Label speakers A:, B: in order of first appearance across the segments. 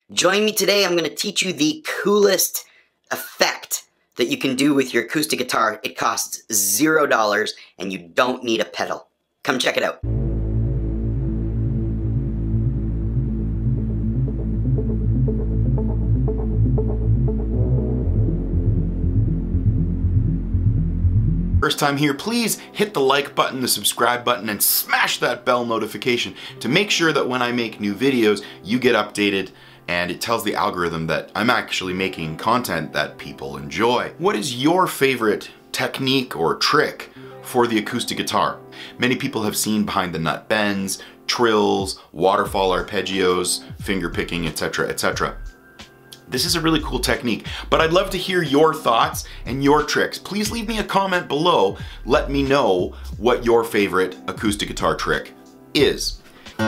A: Join me today. I'm going to teach you the coolest effect that you can do with your acoustic guitar. It costs $0 and you don't need a pedal. Come check it out.
B: First time here, please hit the like button, the subscribe button, and smash that bell notification to make sure that when I make new videos, you get updated and it tells the algorithm that I'm actually making content that people enjoy. What is your favorite technique or trick for the acoustic guitar? Many people have seen behind the nut bends, trills, waterfall arpeggios, finger picking, etc., etc. This is a really cool technique, but I'd love to hear your thoughts and your tricks. Please leave me a comment below. Let me know what your favorite acoustic guitar trick is.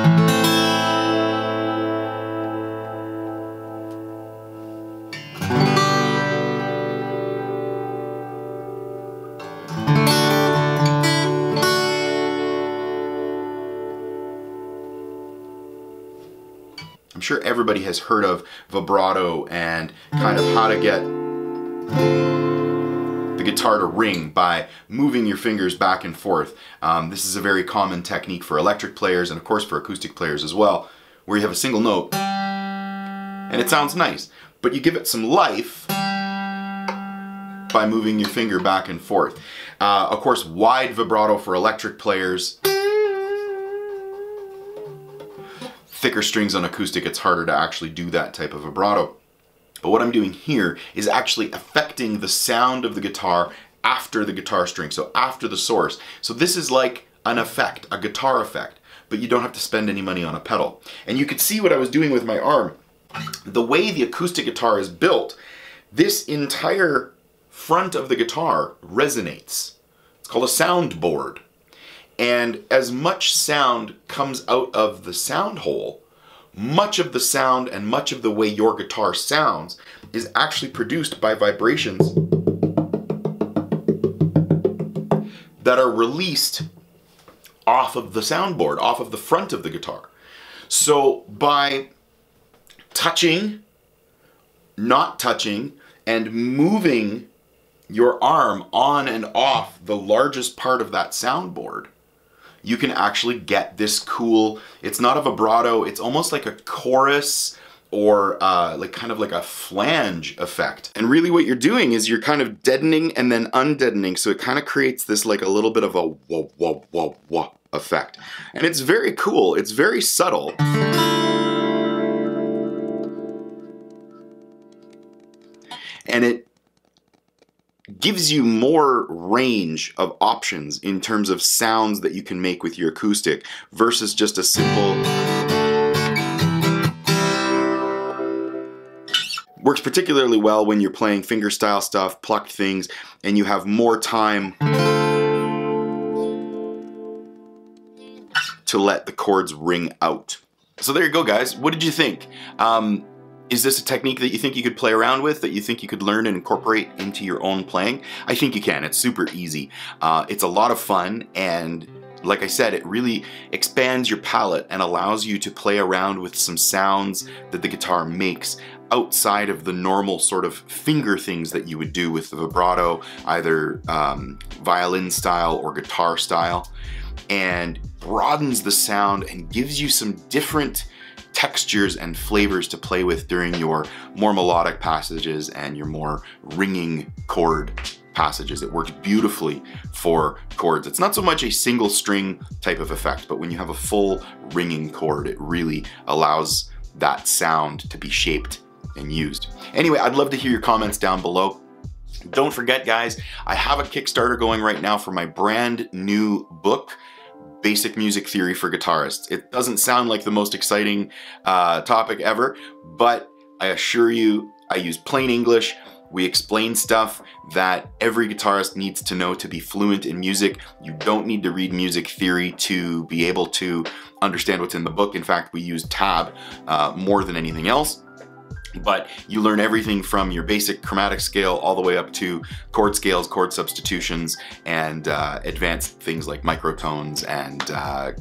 B: I'm sure everybody has heard of vibrato and kind of how to get the guitar to ring by moving your fingers back and forth. This is a very common technique for electric players and of course for acoustic players as well, where you have a single note and it sounds nice, but you give it some life by moving your finger back and forth. Of course, wide vibrato for electric players. Thicker strings on acoustic, it's harder to actually do that type of vibrato. But what I'm doing here is actually affecting the sound of the guitar after the guitar string, so after the source. So this is like an effect, a guitar effect, but you don't have to spend any money on a pedal. And you could see what I was doing with my arm. The way the acoustic guitar is built, this entire front of the guitar resonates. It's called a soundboard. And as much sound comes out of the sound hole, much of the sound and much of the way your guitar sounds is actually produced by vibrations that are released off of the soundboard, off of the front of the guitar. So by touching, not touching, and moving your arm on and off the largest part of that soundboard, you can actually get this cool, it's not a vibrato, it's almost like a chorus or like kind of like a flange effect. And really what you're doing is you're kind of deadening and then undeadening, so it kind of creates this like a little bit of a whoa, whoa, whoa, whoa effect. And it's very cool, it's very subtle. And it gives you more range of options in terms of sounds that you can make with your acoustic versus just a simple. Works particularly well when you're playing fingerstyle stuff, plucked things, and you have more time to let the chords ring out. So there you go, guys. What did you think? Is this a technique that you think you could play around with, that you think you could learn and incorporate into your own playing? I think you can. It's super easy. It's a lot of fun, and like I said, it really expands your palette and allows you to play around with some sounds that the guitar makes outside of the normal sort of finger things that you would do with the vibrato, either violin style or guitar style, and broadens the sound and gives you some different textures and flavors to play with during your more melodic passages and your more ringing chord passages. It works beautifully for chords. It's not so much a single string type of effect, but when you have a full ringing chord, it really allows that sound to be shaped and used. Anyway, I'd love to hear your comments down below. Don't forget, guys, I have a Kickstarter going right now for my brand new book, Basic Music Theory for Guitarists. It doesn't sound like the most exciting topic ever, but I assure you, I use plain English. We explain stuff that every guitarist needs to know to be fluent in music. You don't need to read music theory to be able to understand what's in the book. In fact, we use tab more than anything else. But you learn everything from your basic chromatic scale all the way up to chord scales, chord substitutions, and advanced things like microtones and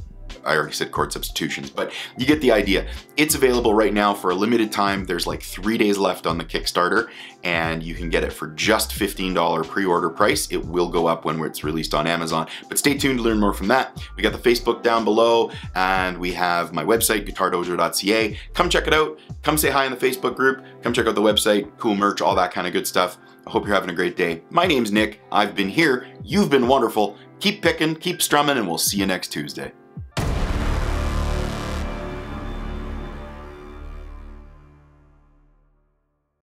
B: I already said chord substitutions, but you get the idea. It's available right now for a limited time. There's like 3 days left on the Kickstarter, and you can get it for just $15 pre-order price. It will go up when it's released on Amazon, but stay tuned to learn more from that. We got the Facebook down below, and we have my website, guitardojo.ca. Come check it out. Come say hi in the Facebook group. Come check out the website, cool merch, all that kind of good stuff. I hope you're having a great day. My name's Nick. I've been here. You've been wonderful. Keep picking, keep strumming, and we'll see you next Tuesday.